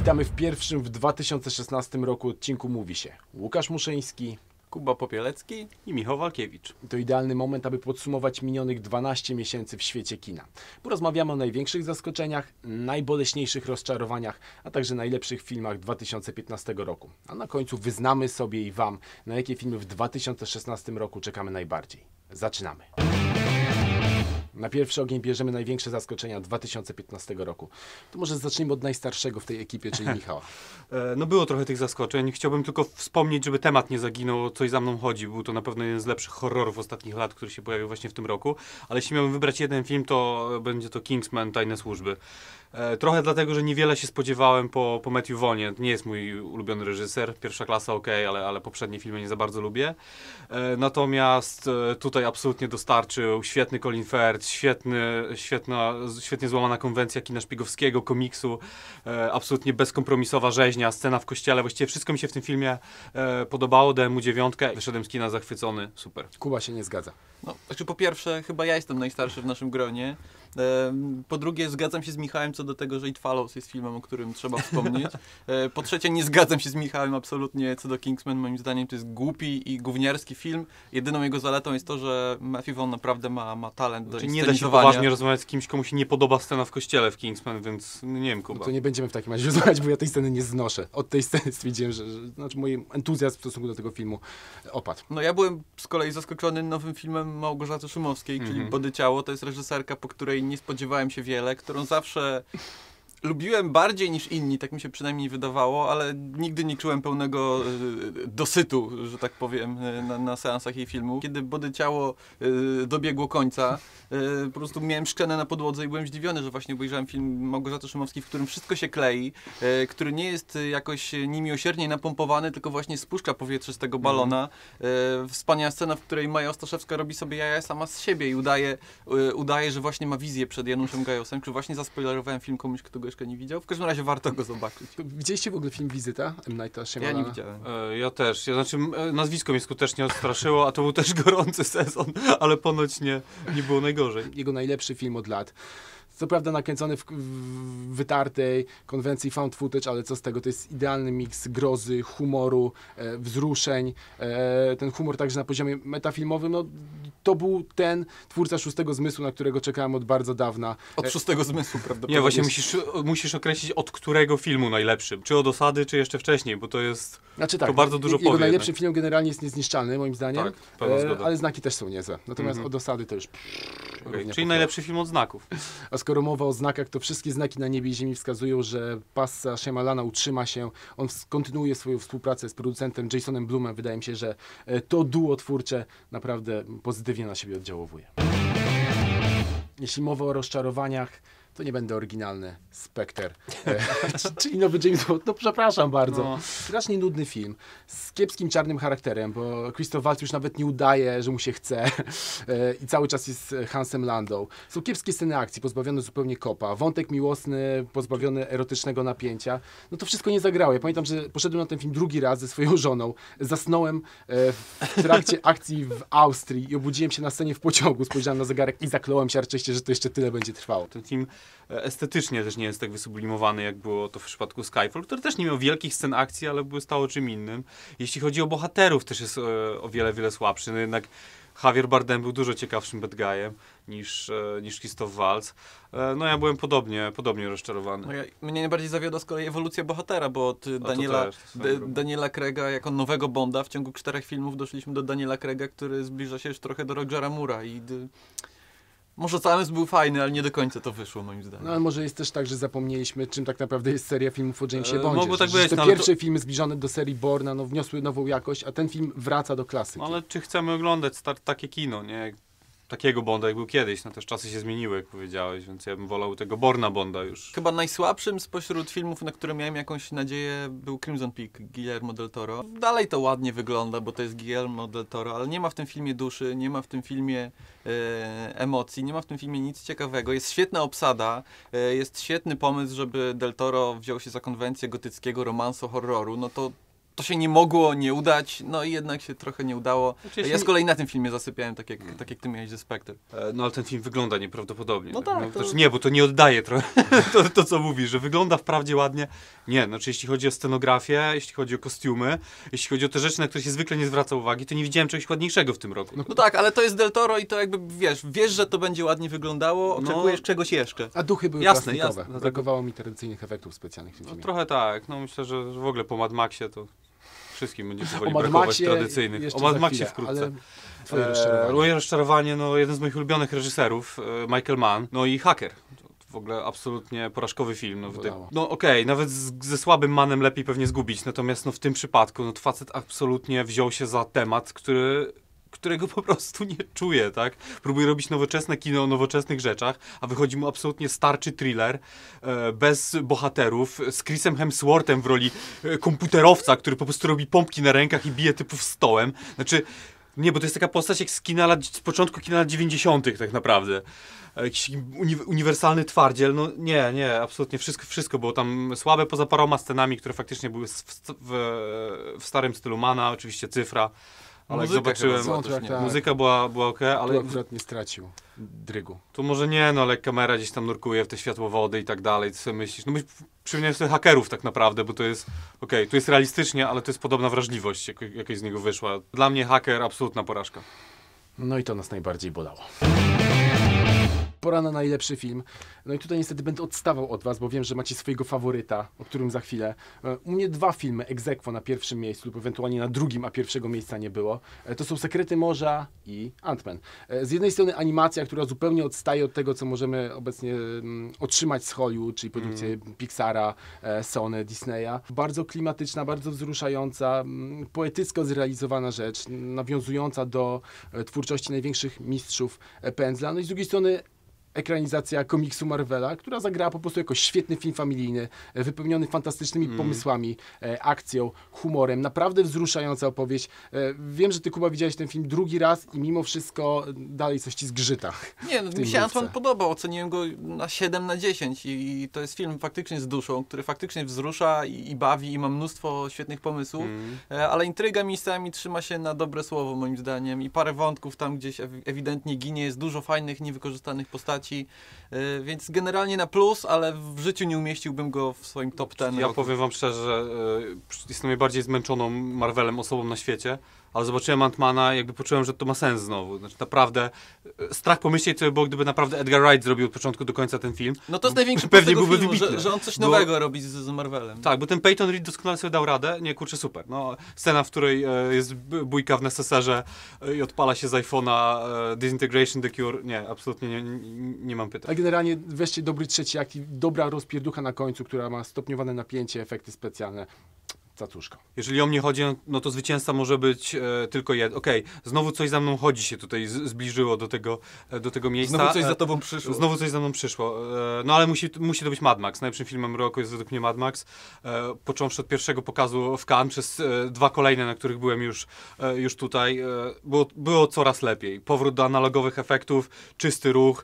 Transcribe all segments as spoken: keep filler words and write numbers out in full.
Witamy w pierwszym w dwa tysiące szesnastym roku odcinku Mówi się. Łukasz Muszyński, Kuba Popielecki i Michał Walkiewicz. To idealny moment, aby podsumować minionych dwanaście miesięcy w świecie kina. Porozmawiamy o największych zaskoczeniach, najboleśniejszych rozczarowaniach, a także najlepszych filmach dwa tysiące piętnastego roku. A na końcu wyznamy sobie i Wam, na jakie filmy w dwa tysiące szesnastym roku czekamy najbardziej. Zaczynamy. Na pierwszy ogień bierzemy największe zaskoczenia dwa tysiące piętnastego roku. To może zacznijmy od najstarszego w tej ekipie, czyli Michała. No było trochę tych zaskoczeń. Chciałbym tylko wspomnieć, żeby temat nie zaginął, Coś za mną chodzi. Był to na pewno jeden z lepszych horrorów ostatnich lat, który się pojawił właśnie w tym roku. Ale jeśli miałbym wybrać jeden film, to będzie to Kingsman, Tajne Służby. Trochę dlatego, że niewiele się spodziewałem po, po Matthew Vaughnie. Nie jest mój ulubiony reżyser. Pierwsza klasa ok, ale, ale poprzednie filmy nie za bardzo lubię. Natomiast tutaj absolutnie dostarczył świetny Colin Firth, świetny, świetna, świetnie złamana konwencja kina szpiegowskiego, komiksu, absolutnie bezkompromisowa rzeźnia, scena w kościele. Właściwie wszystko mi się w tym filmie podobało. Dałem mu dziewiątkę. Wyszedłem z kina zachwycony. Super. Kuba się nie zgadza. No, znaczy po pierwsze, chyba ja jestem najstarszy w naszym gronie. Po drugie, zgadzam się z Michałem co do tego, że It Follows jest filmem, o którym trzeba wspomnieć. Po trzecie, nie zgadzam się z Michałem absolutnie co do Kingsman. Moim zdaniem to jest głupi i gówniarski film. Jedyną jego zaletą jest to, że Matthew Vaughn naprawdę ma, ma talent do Czyli nie da się poważnie rozmawiać z kimś, komu się nie podoba scena w kościele w Kingsman, więc nie wiem, Kuba. No to nie będziemy w takim razie rozmawiać, bo ja tej sceny nie znoszę. Od tej sceny stwierdziłem, że, że znaczy mój entuzjazm w stosunku do tego filmu opadł. No ja byłem z kolei zaskoczony nowym filmem Małgorzaty Szumowskiej, czyli Mhm. Body Ciało. To jest reżyserka, po której nie spodziewałem się wiele, którą zawsze lubiłem bardziej niż inni, tak mi się przynajmniej wydawało, ale nigdy nie czułem pełnego y, dosytu, że tak powiem, y, na, na seansach jej filmu. Kiedy Body Ciało y, dobiegło końca, y, po prostu miałem szklanę na podłodze i byłem zdziwiony, że właśnie obejrzałem film Małgorzaty Szumowskiej, w którym wszystko się klei, y, który nie jest y, jakoś niemiłosiernie napompowany, tylko właśnie spuszcza powietrze z tego balona. Y, wspaniała scena, w której Maja Ostaszewska robi sobie jaja sama z siebie i udaje, y, udaje, że właśnie ma wizję przed Januszem Gajosem. Czy właśnie zaspoilerowałem film komuś, kto go jeszcze nie widział? W każdym razie warto go zobaczyć. Widzieliście w ogóle film Wizyta M. Nighta Ja Shyamalana? nie widziałem. E, Ja też. Ja, znaczy, e, nazwisko mnie skutecznie odstraszyło, a to był też gorący sezon, ale ponoć nie, nie było najgorzej. Jego najlepszy film od lat. Co prawda nakręcony w, w wytartej konwencji found footage, ale co z tego? To jest idealny miks grozy, humoru, e, wzruszeń. E, ten humor także na poziomie metafilmowym. No, to był ten twórca Szóstego Zmysłu, na którego czekałem od bardzo dawna. Od szóstego zmysłu, prawdopodobnie. Nie, właśnie musisz, musisz określić od którego filmu najlepszy. Czy od Osady, czy jeszcze wcześniej, bo to jest... Znaczy tak, To bardzo dużo jego powie najlepszy jednak. film generalnie jest Niezniszczalny, moim zdaniem. Tak, pełna e, zgoda. ale znaki też są niezłe. Natomiast Mhm. od Osady to już... Okay. równie Czyli pochwała. najlepszy film od znaków. A skoro mowa o znakach, to wszystkie znaki na niebie i ziemi wskazują, że passa Shyamalana utrzyma się. On kontynuuje swoją współpracę z producentem Jasonem Blumem. Wydaje mi się, że e, to duo twórcze naprawdę pozytywnie na siebie oddziałuje. Jeśli mowa o rozczarowaniach, to nie będę oryginalny. Spectre. E, czyli nowy James Bond. No przepraszam bardzo. No. Strasznie nudny film. Z kiepskim czarnym charakterem, bo Christoph Waltz już nawet nie udaje, że mu się chce. E, I cały czas jest Hansem Landau. Są kiepskie sceny akcji, pozbawione zupełnie kopa. Wątek miłosny, pozbawiony erotycznego napięcia. No to wszystko nie zagrało. Ja pamiętam, że poszedłem na ten film drugi raz ze swoją żoną. Zasnąłem e, w trakcie akcji w Austrii i obudziłem się na scenie w pociągu. Spojrzałem na zegarek i zakląłem się arczyście, że to jeszcze tyle będzie trwało. Ten film estetycznie też nie jest tak wysublimowany, jak było to w przypadku Skyfall, który też nie miał wielkich scen akcji, ale błystało czym innym. Jeśli chodzi o bohaterów, też jest e, o wiele, wiele słabszy. No jednak Javier Bardem był dużo ciekawszym bad guyem niż, e, niż Christoph Waltz. E, no ja byłem podobnie, podobnie rozczarowany. No ja, mnie najbardziej zawiodła z kolei ewolucja bohatera, bo od to Daniela, też, to D- swoją drogą. Daniela Craiga jako nowego Bonda w ciągu czterech filmów doszliśmy do Daniela Craiga, który zbliża się już trochę do Rogera Moore'a i d- może zamysł był fajny, ale nie do końca to wyszło moim zdaniem. No ale może jest też tak, że zapomnieliśmy, czym tak naprawdę jest seria filmów o Jamesie E, Bondzie. mogło tak że, być, że te no, ale pierwsze filmy zbliżone do serii Borna no, wniosły nową jakość, a ten film wraca do klasyki. No ale czy chcemy oglądać star- takie kino, nie? Takiego Bonda, jak był kiedyś. No też czasy się zmieniły, jak powiedziałeś, więc ja bym wolał tego Borna Bonda już. Chyba najsłabszym spośród filmów, na które miałem jakąś nadzieję, był Crimson Peak Guillermo del Toro. Dalej to ładnie wygląda, bo to jest Guillermo del Toro, ale nie ma w tym filmie duszy, nie ma w tym filmie e, emocji, nie ma w tym filmie nic ciekawego. Jest świetna obsada, e, jest świetny pomysł, żeby del Toro wziął się za konwencję gotyckiego romansu horroru. No to to się nie mogło nie udać, no i jednak się trochę nie udało. Znaczy, Ja z kolei na tym filmie zasypiałem, tak jak, tak jak ty miałeś ze Spectre. E, No ale ten film wygląda nieprawdopodobnie. No tak, to- Znaczy, nie, bo to nie oddaje trochę to, to, co mówisz, że wygląda wprawdzie ładnie. Nie, znaczy jeśli chodzi o scenografię, jeśli chodzi o kostiumy, jeśli chodzi o te rzeczy, na które się zwykle nie zwraca uwagi, to nie widziałem czegoś ładniejszego w tym roku. No tak, ale to jest Del Toro i to jakby, wiesz, wiesz, że to będzie ładnie wyglądało, No. oczekujesz czegoś jeszcze. A duchy były Jasne, plastikowe. jasne, dlatego- Brakowało mi tradycyjnych efektów specjalnych w tym No, filmie. trochę tak, no myślę, że że w ogóle po Mad Maxie to wszystkim będzie powoli O Mad brakować Maxie tradycyjnych. jeszcze O Mad za Maxie chwilę, wkrótce. ale twoje E, rozczarowanie. Moje rozczarowanie, no jeden z moich ulubionych reżyserów, e, Michael Mann, no i Hacker. W ogóle absolutnie porażkowy film. No, wydaje- Bolało. no okej, nawet z, ze słabym Mannem lepiej pewnie zgubić, natomiast no, w tym przypadku no, to facet absolutnie wziął się za temat, który, którego po prostu nie czuje, tak? Próbuje robić nowoczesne kino o nowoczesnych rzeczach, a wychodzi mu absolutnie starczy thriller, e, bez bohaterów, z Chrisem Hemsworthem w roli e, komputerowca, który po prostu robi pompki na rękach i bije typów stołem. Znaczy, nie, bo to jest taka postać jak z, kina lat, z początku kina lat dziewięćdziesiątych tak naprawdę. Jakiś uni uniwersalny twardziel, no nie, nie, absolutnie wszystko, wszystko było tam słabe, poza paroma scenami, które faktycznie były w, w, w starym stylu Mana, oczywiście cyfra, ale jak Muzyka zobaczyłem, chyba była też, Soundtrack, nie? tak. muzyka była, była okej, Tu ale akurat nie stracił drygu. tu może nie, no ale kamera gdzieś tam nurkuje w te światłowody i tak dalej, ty sobie myślisz, no myśl, przypomniałem sobie hakerów tak naprawdę, bo to jest, okej, tu jest realistycznie, ale to jest podobna wrażliwość, jak, jakaś z niego wyszła. Dla mnie haker, absolutna porażka. No i to nas najbardziej bolało. Pora na najlepszy film. No i tutaj niestety będę odstawał od was, bo wiem, że macie swojego faworyta, o którym za chwilę. E, U mnie dwa filmy ex aequo na pierwszym miejscu lub ewentualnie na drugim, a pierwszego miejsca nie było. E, To są Sekrety Morza i Ant-Man. E, Z jednej strony animacja, która zupełnie odstaje od tego, co możemy obecnie mm, otrzymać z Hollywood, czyli produkcje Pixara, e, Sony, Disneya. Bardzo klimatyczna, bardzo wzruszająca, mm, poetycko zrealizowana rzecz, nawiązująca do e, twórczości największych mistrzów e, pędzla. No i z drugiej strony ekranizacja komiksu Marvela, która zagrała po prostu jako świetny film familijny, e, wypełniony fantastycznymi Mm. pomysłami, e, akcją, humorem. Naprawdę wzruszająca opowieść. E, wiem, że ty, Kuba, widziałeś ten film drugi raz i mimo wszystko dalej coś ci zgrzyta. Nie, no, w tej mi się mówce. Ant-Man podobał, oceniłem go na siedem na dziesięć i, i to jest film faktycznie z duszą, który faktycznie wzrusza i, i bawi i ma mnóstwo świetnych pomysłów, Mm. e, ale intryga miejscami trzyma się na dobre słowo moim zdaniem i parę wątków tam gdzieś ewi- ewidentnie ginie, jest dużo fajnych, niewykorzystanych postaci, e, więc generalnie na plus, ale w życiu nie umieściłbym go w swoim top ten. Ja roku. powiem wam szczerze, e, jestem najbardziej zmęczoną Marvelem osobą na świecie, ale zobaczyłem Ant-Mana i jakby poczułem, że to ma sens znowu. Znaczy naprawdę, e, strach pomyśleć, co by było, gdyby naprawdę Edgar Wright zrobił od początku do końca ten film. No to jest największy Pewnie plus tego byłby filmu, że, wybitny. że on coś Bo- nowego robi z, z Marvelem. Tak, bo ten Peyton Reed doskonale sobie dał radę. Nie, kurczę, super. No, scena, w której e, jest b- bójka w neseserze e, i odpala się z iPhone'a e, Disintegration The Cure. Nie, absolutnie nie, nie, nie mam A pytań. generalnie wreszcie dobry trzeci akt i dobra rozpierducha na końcu, która ma stopniowane napięcie, efekty specjalne. Cacuszko. Jeżeli o mnie chodzi, no to zwycięzca może być e, tylko jeden. Okej, znowu coś za mną chodzi się tutaj z, zbliżyło do tego, e, do tego miejsca. Znowu coś E, za tobą przyszło. Znowu coś za mną przyszło. E, No ale musi, musi to być Mad Max. Najlepszym filmem roku jest według mnie Mad Max. E, Począwszy od pierwszego pokazu w Cannes, przez e, dwa kolejne, na których byłem już, e, już tutaj, e, było, było coraz lepiej. Powrót do analogowych efektów, czysty ruch,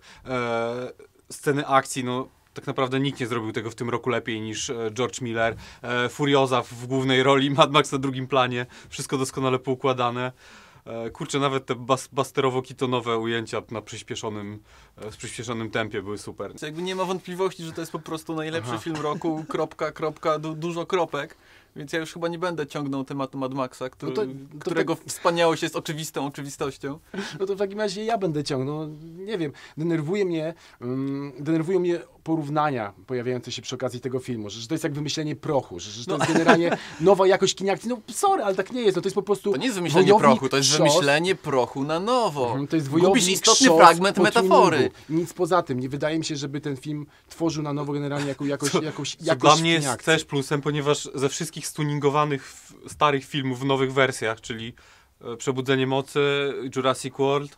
e, sceny akcji, no tak naprawdę nikt nie zrobił tego w tym roku lepiej niż e, George Miller. E, Furioza w, w głównej roli, Mad Max na drugim planie. Wszystko doskonale poukładane. E, kurczę, nawet te bas, basterowo-kitonowe ujęcia na przyspieszonym, e, w przyspieszonym tempie były super. Więc jakby nie ma wątpliwości, że to jest po prostu najlepszy Aha. film roku, kropka, kropka, du dużo kropek. Więc ja już chyba nie będę ciągnął tematu Mad Maxa, który, No to- to którego wspaniałość jest oczywistą oczywistością. No to w takim razie ja będę ciągnął. Nie wiem, denerwuje mnie, um, denerwują mnie porównania pojawiające się przy okazji tego filmu, że, że to jest jak wymyślenie prochu, że, że to No. jest generalnie nowa jakość kina akcji. No sorry, ale tak nie jest. No, to jest po prostu To nie jest wymyślenie wojownik prochu, to jest szos. wymyślenie prochu na nowo. Mhm, To jest Gubisz wojownik istotny szos fragment po metafory. tuningu. Nic poza tym. Nie wydaje mi się, żeby ten film tworzył na nowo generalnie jaką, jakoś, Co- jakoś, Co jakość dla mnie kina jest akcji. też plusem, ponieważ ze wszystkich stuningowanych f- starych filmów w nowych wersjach, czyli e, Przebudzenie Mocy, Jurassic World,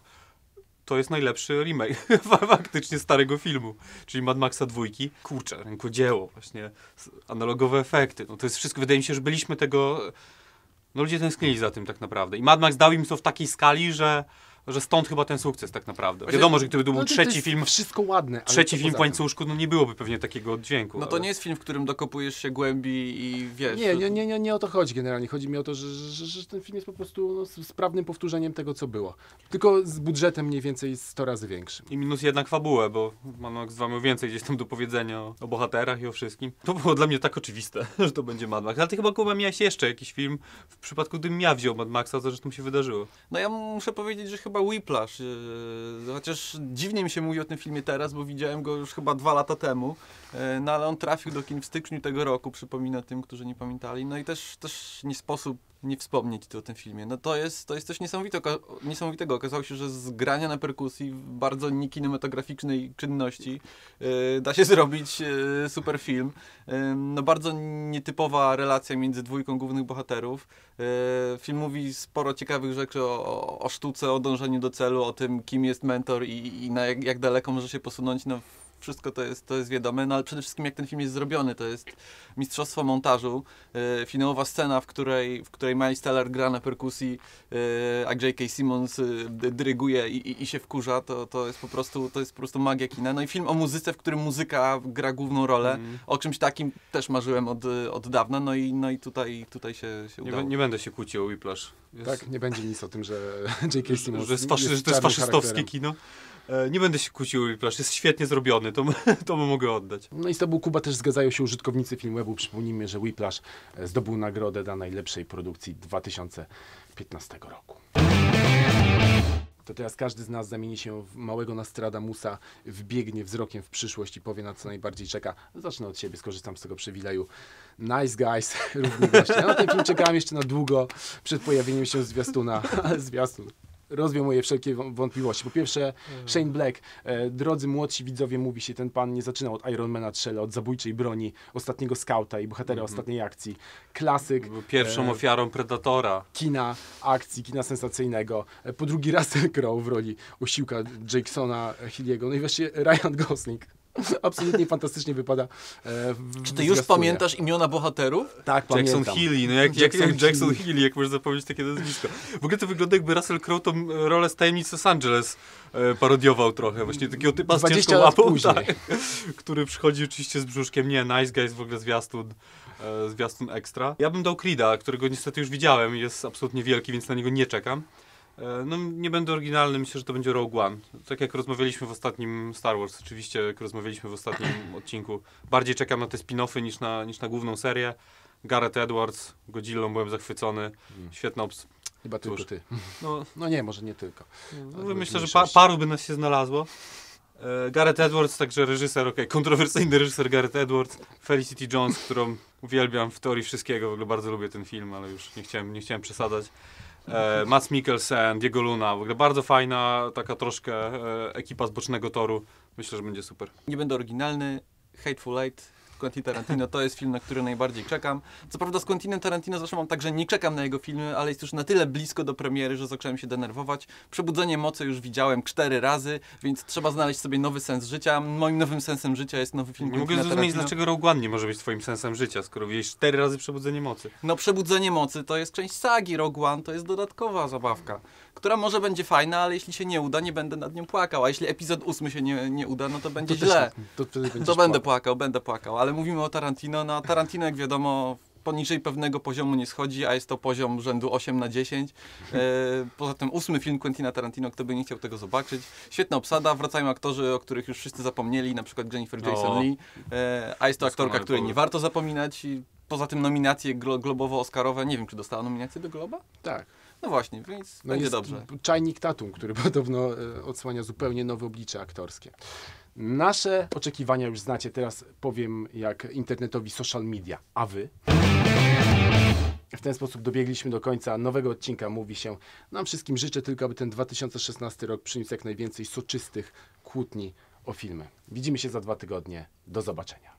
to jest najlepszy remake faktycznie starego filmu, czyli Mad Maxa dwójki. Kurczę, rękodzieło, właśnie s- analogowe efekty. No to jest wszystko, wydaje mi się, że byliśmy tego... No ludzie tęsknili za tym tak naprawdę. I Mad Max dał im to w takiej skali, że że stąd chyba ten sukces tak naprawdę. Właśnie- Wiadomo, że gdyby to był No to trzeci jest film, wszystko ładne, ale trzeci co film w poza tym? łańcuszku, no nie byłoby pewnie takiego oddźwięku. No to ale- nie jest film, w którym dokopujesz się głębi i wiesz... Nie, nie, nie, nie, nie o to chodzi generalnie. Chodzi mi o to, że, że, że ten film jest po prostu no, sprawnym powtórzeniem tego, co było. Tylko z budżetem mniej więcej sto razy większym. I minus jednak fabułę, bo Mad dwa miał więcej gdzieś tam do powiedzenia o, o bohaterach i o wszystkim. To było dla mnie tak oczywiste, że to będzie Mad Max. Ale ty chyba, Kuba, miałeś jeszcze jakiś film, w przypadku gdybym ja wziął Mad Maxa, to zresztą się wydarzyło. No ja muszę powiedzieć, że chyba Whiplash, yy, chociaż dziwnie mi się mówi o tym filmie teraz, bo widziałem go już chyba dwa lata temu, yy, no ale on trafił do kin w styczniu tego roku, przypomina tym, którzy nie pamiętali, no i też, też nie sposób nie wspomnieć tu o tym filmie. No to jest, to jest coś niesamowitego, niesamowitego. Okazało się, że z grania na perkusji w bardzo niekinematograficznej czynności yy, da się zrobić yy, super film. Yy, no bardzo nietypowa relacja między dwójką głównych bohaterów. Yy, film mówi sporo ciekawych rzeczy o, o, o sztuce, o dążeniu do celu, o tym, kim jest mentor i, i na jak, jak daleko może się posunąć. No, wszystko to jest, to jest wiadome, no ale przede wszystkim jak ten film jest zrobiony, to jest mistrzostwo montażu. Yy, finałowa scena, w której, w której Miles Teller gra na perkusji, yy, a J K. Simmons yy, dyryguje i, i, i się wkurza, to, to, jest po prostu, to jest po prostu magia kina. No i film o muzyce, w którym muzyka gra główną rolę. Mm. O czymś takim też marzyłem od, od dawna, no i, no i tutaj, tutaj się, się Nie, udało. b- nie będę się kłócił o Whiplash. Jest, Tak, nie będzie nic o tym, że J K. Simmons że, jest faszy, że to jest czarnym faszystowskie charakterem. kino. E, nie będę się kłócił o Whiplash, jest świetnie zrobiony, to, to mu mogę oddać. No i z tobą, Kuba, też zgadzają się użytkownicy Filmwebu. Przypomnijmy, że Whiplash e, zdobył nagrodę dla najlepszej produkcji dwa tysiące piętnastego roku. To teraz każdy z nas zamieni się w małego Nostradamusa, wbiegnie wzrokiem w przyszłość i powie, na co najbardziej czeka. Zacznę od siebie, skorzystam z tego przywileju. Nice Guys, równi goście. Ja na ten film czekałem jeszcze na długo przed pojawieniem się zwiastuna, ale zwiastun rozwiał moje wszelkie wą- wątpliwości. Po pierwsze, Shane Black. E, drodzy młodsi widzowie, mówi się, ten pan nie zaczynał od Ironmana trzy, od zabójczej broni, ostatniego skauta i bohatera Mhm. ostatniej akcji. Klasyk Był pierwszą e, ofiarą Predatora. kina akcji, kina sensacyjnego. E, po drugi Russell Crowe w roli osiłka Jakesona Hilliego. No i wreszcie Ryan Gosling. Absolutnie fantastycznie wypada e, w Czy ty już zwiastunie. pamiętasz imiona bohaterów? Tak, Jackson pamiętam. Healy, no jak Jackson Jackson, jak Jackson Healy. Healy, jak możesz zapomnieć takie nazwisko. W ogóle to wygląda, jakby Russell Crowe tą rolę z Tajemnic Los Angeles e, parodiował trochę. Właśnie takiego typa z dwadzieścia ciężką lat łapą, później. tak, który przychodzi oczywiście z brzuszkiem. Nie, Nice Guys w ogóle zwiastun, e, zwiastun ekstra. Ja bym dał Creed'a, którego niestety już widziałem i jest absolutnie wielki, więc na niego nie czekam. E, No nie będę oryginalny, myślę, że to będzie Rogue One. Tak jak rozmawialiśmy w ostatnim Star Wars, oczywiście jak rozmawialiśmy w ostatnim odcinku. Bardziej czekam na te spin-offy niż na, niż na główną serię. Gareth Edwards, Godzillą byłem zachwycony. Świetna obs... Chyba tylko Cóż. ty. No, No nie, może nie tylko. no myślę, że pa paru by nas się znalazło. E, Gareth Edwards, także reżyser, okej, kontrowersyjny reżyser Gareth Edwards. Felicity Jones, którą uwielbiam w teorii wszystkiego. W ogóle bardzo lubię ten film, ale już nie chciałem, nie chciałem przesadzać. E, Mads Mikkelsen, Diego Luna, w ogóle bardzo fajna, taka troszkę e, ekipa z bocznego toru. Myślę, że będzie super. Nie będę oryginalny. Hateful Eight, Quentin Tarantino, to jest film, na który najbardziej czekam. Co prawda z Quentinem Tarantino zawsze mam tak, że nie czekam na jego filmy, ale jest już na tyle blisko do premiery, że zacząłem się denerwować. Przebudzenie mocy już widziałem cztery razy, więc trzeba znaleźć sobie nowy sens życia. Moim nowym sensem życia jest nowy film Nie mogę Quentina zrozumieć, Tarantino. dlaczego Rogue One nie może być twoim sensem życia, skoro widziałeś cztery razy Przebudzenie Mocy. No Przebudzenie Mocy to jest część sagi, Rogue One to jest dodatkowa zabawka, która może będzie fajna, ale jeśli się nie uda, nie będę nad nią płakał, a jeśli epizod ósmy się nie, nie uda, no to będzie To źle. też, to wtedy To będziesz będę płakał. płakał, będę płakał, ale mówimy o Tarantino, no a Tarantino jak wiadomo poniżej pewnego poziomu nie schodzi, a jest to poziom rzędu osiem na dziesięć. E, poza tym ósmy film Quentina Tarantino, kto by nie chciał tego zobaczyć. Świetna obsada, wracają aktorzy, o których już wszyscy zapomnieli, na przykład Jennifer Jason O. Leigh, e, a jest to aktorka, Doskonały której nie powód. warto zapominać. I poza tym nominacje glo globowo-oscarowe, nie wiem czy dostała nominację do Globa? Tak. No właśnie, więc No będzie jest dobrze. Czajnik Tatum, który podobno e, odsłania zupełnie nowe oblicze aktorskie. Nasze oczekiwania już znacie, teraz powiem jak internetowi social media, a wy? W ten sposób dobiegliśmy do końca nowego odcinka. Mówi się, nam wszystkim życzę tylko, aby ten dwa tysiące szesnasty rok przyniósł jak najwięcej soczystych kłótni o filmy. Widzimy się za dwa tygodnie. Do zobaczenia.